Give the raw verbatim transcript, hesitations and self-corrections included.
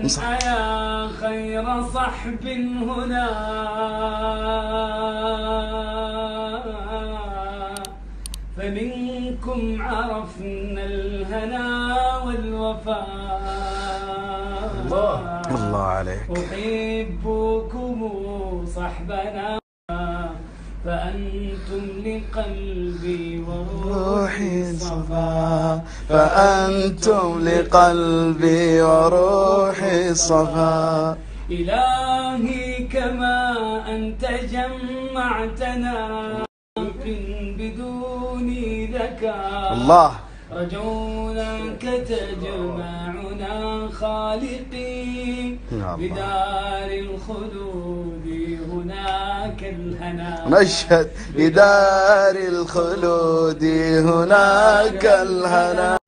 أيا خير صحب هنا فمنكم عرفنا الهنا والوفاء. الله الله عليك. أحبكم صحبنا فأنتم لقلبي وروحي صفا، فأنتم لقلبي وروحي صفا. إلهي كما أنت جمعتنا بدون ذكاء، الله رجوناك تجمعنا خالقي بدار الخلود هناك الهنا. نشهد بدار الخلود هناك الهنا.